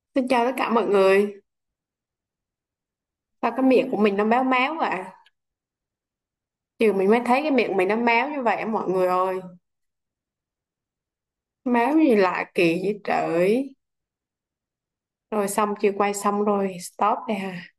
Xin chào tất cả mọi người. Sao cái miệng của mình nó méo méo vậy? Chiều mình mới thấy cái miệng mình nó méo như vậy á mọi người ơi. Méo gì lạ kỳ vậy trời. Rồi xong chưa quay xong rồi stop đây ha.